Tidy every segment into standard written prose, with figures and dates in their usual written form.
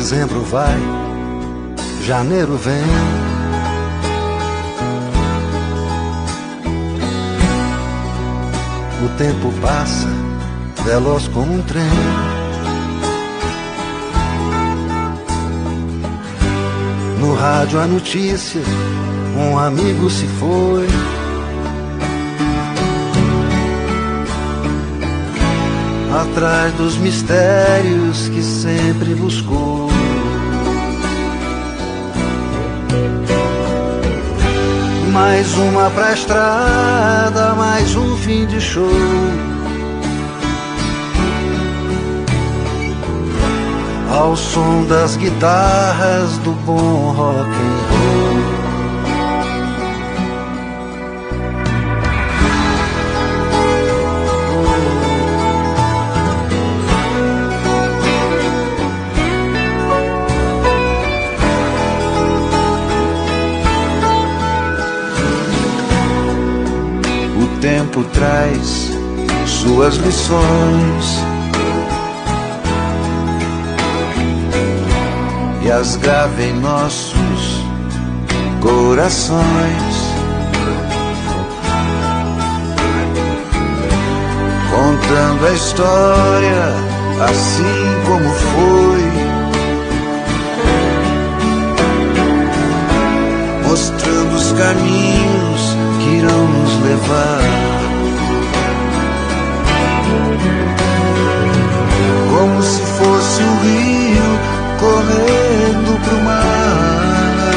Dezembro vai, janeiro vem. O tempo passa, veloz como um trem. No rádio a notícia, um amigo se foi. Atrás dos mistérios que sempre buscou. Mais uma pra estrada, mais um fim de show. Ao som das guitarras do bom rock and roll. O tempo traz suas lições e as grava em nossos corações, contando a história assim como foi, mostrando os caminhos que irão nos levar. Como se fosse um rio correndo pro mar,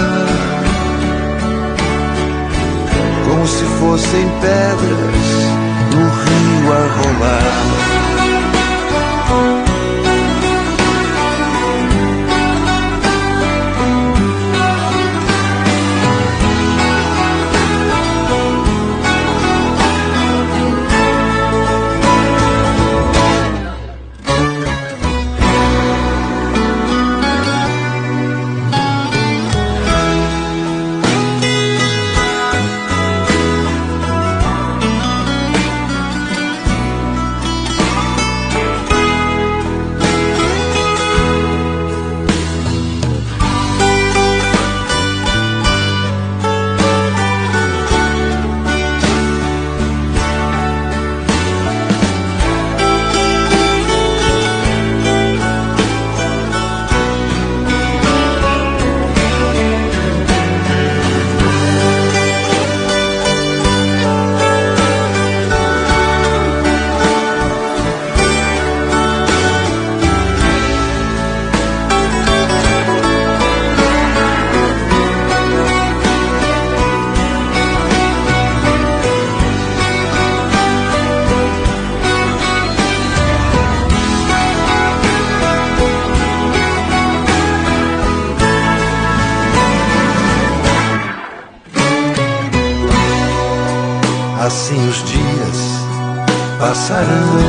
como se fossem pedras no rio a rolar. Assim os dias passarão,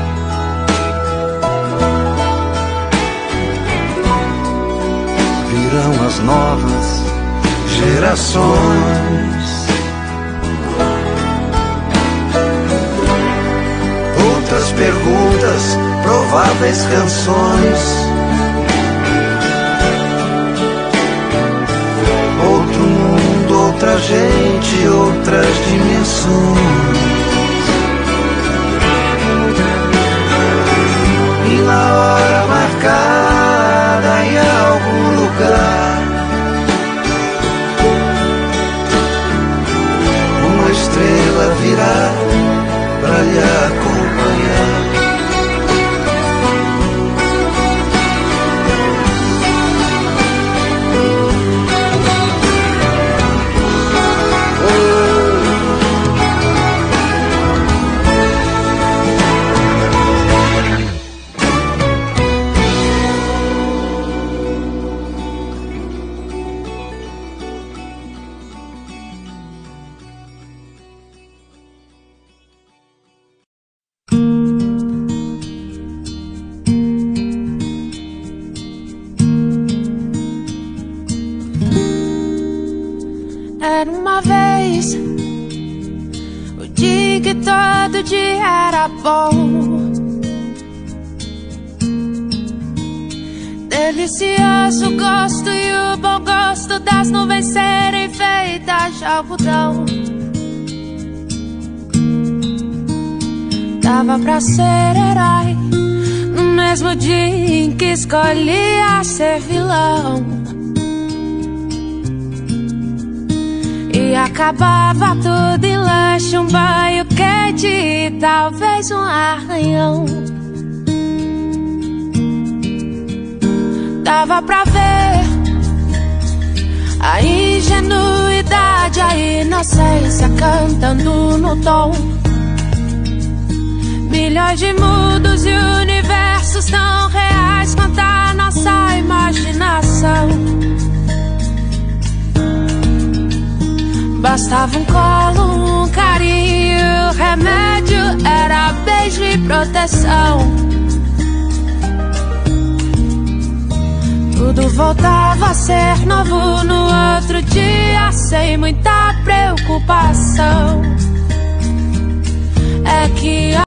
virão as novas gerações, outras perguntas, prováveis canções. Outro mundo, outra gente, outras dimensões. E na hora marcada em algum lugar, uma estrela virá pra lhe acompanhar. Era uma vez o dia que todo dia era bom. delicioso gosto e o bom gosto das nuvens serem feitas de algodão. Dava pra ser herói no mesmo dia em que escolhia ser vilão. E acabava tudo em lanche, um banho quente e talvez um arranhão. Dava pra ver a ingenuidade, a inocência cantando no tom. Milhões de mundos e universos tão reais quanto a nossa imaginação. Bastava um colo, um carinho, o remédio era beijo e proteção. Tudo voltava a ser novo no outro dia, sem muita preocupação. É que